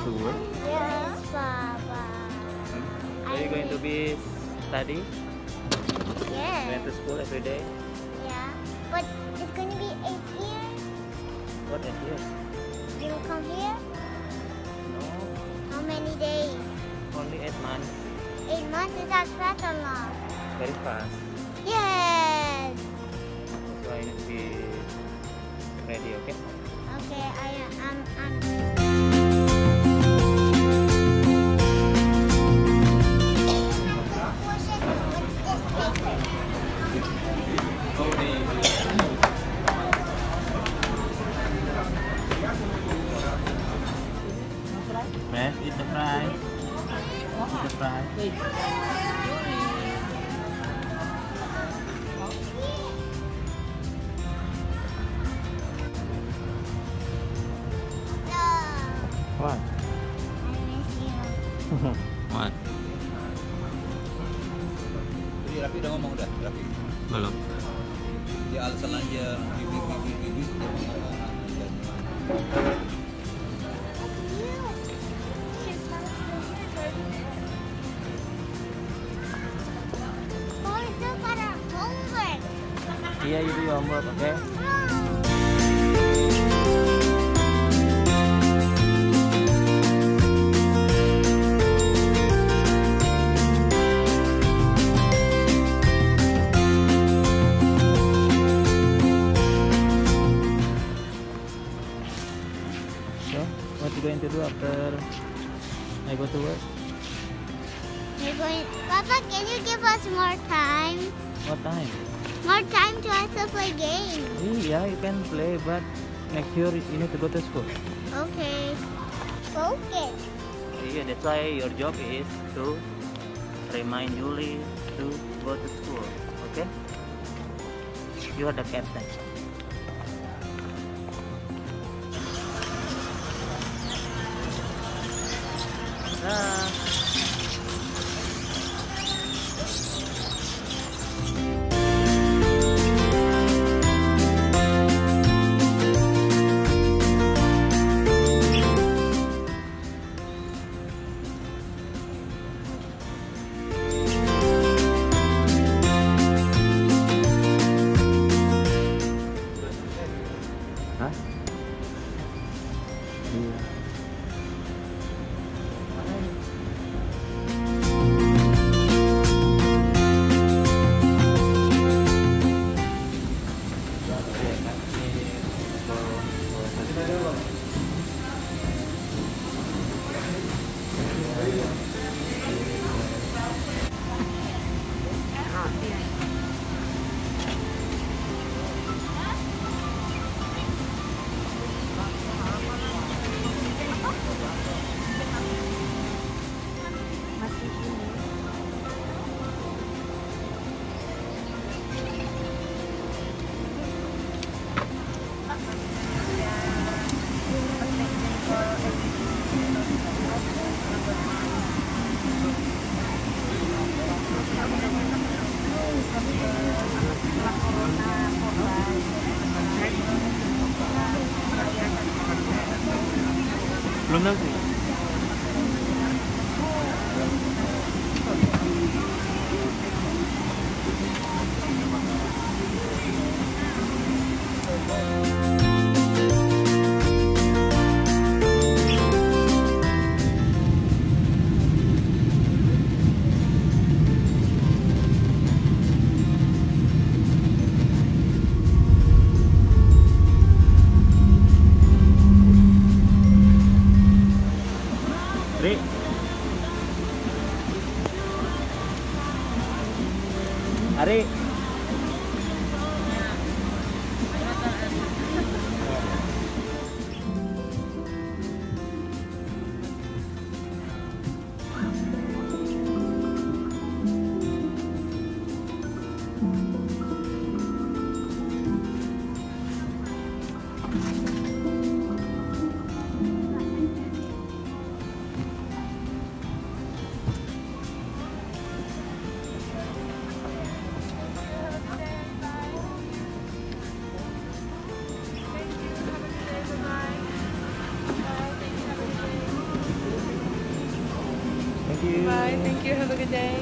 to work? Yes, Papa. Are you going to be study? Yes. Going to school every day? Yeah. But it's going to be 8 years. What 8 years? You will come here? No, How many days? only 8 months. 8 months is that fast or not? Very fast. Yes. So I need to be ready, okay? Okay, I'm Man, eat the fry. Eat the fry. What? I miss you. What? Jadi Raffi udah ngomong udah, Raffi. Belum. Dia alasan aja bibi. Oh, it's just got our homework. Iya, you do your homework, okay? So, what you going to do after I go to work? You're going, Papa, can you give us more time? What time? More time to us to play games. Yeah, you can play, but make sure you need to go to school. Okay. Focus. Yeah, that's why your job is to remind Julie to go to school. Okay? You are the captain. Hah? Iya. Belum tahu sih. Thank you. Bye. Thank you. Have a good day.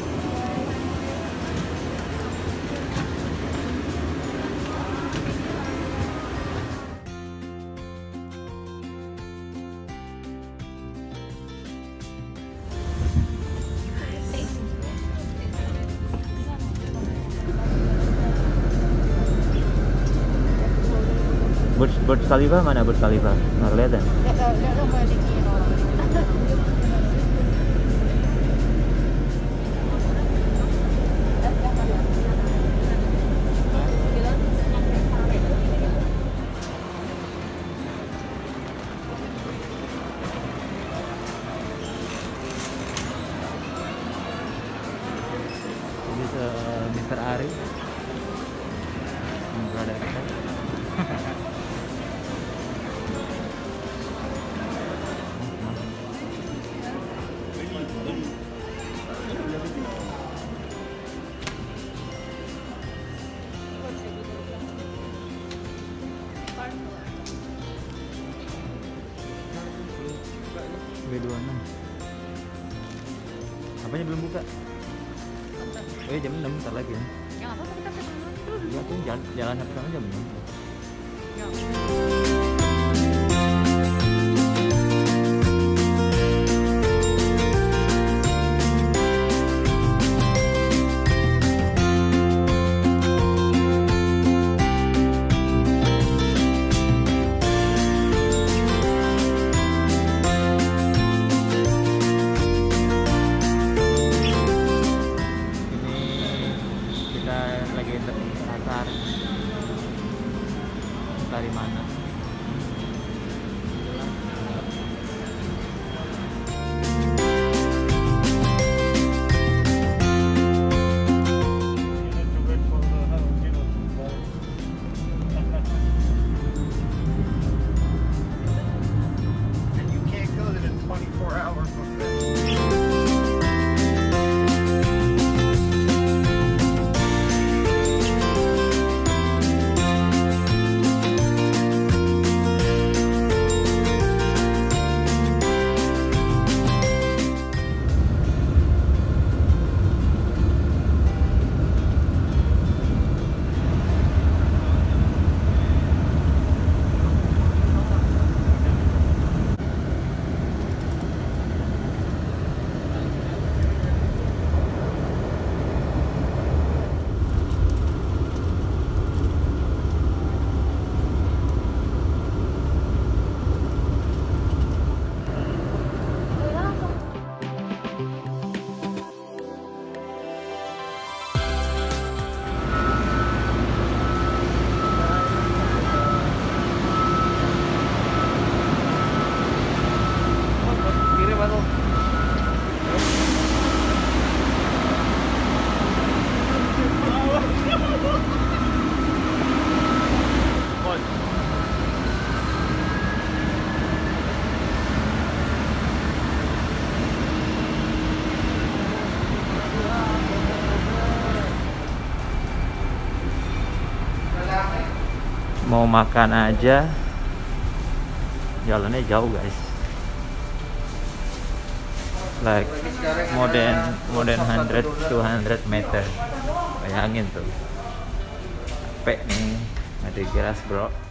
Burj Khalifa mana Burj Khalifa? Nggak kelihatan. Ini Mr. Ari. Brother kita. B26. Apanya belum buka? Jam 6 bentar lagi ya. Ya apa kita ke sana? Ya tuh jalan sampai sana jam 6. Ya. Lagi pasar dari mana? And you can't go to the 24-hour buffet. Mau makan aja jalannya jauh guys, like more than 100-200 meter. Bayangin tuh, capek nih, ada gelas bro.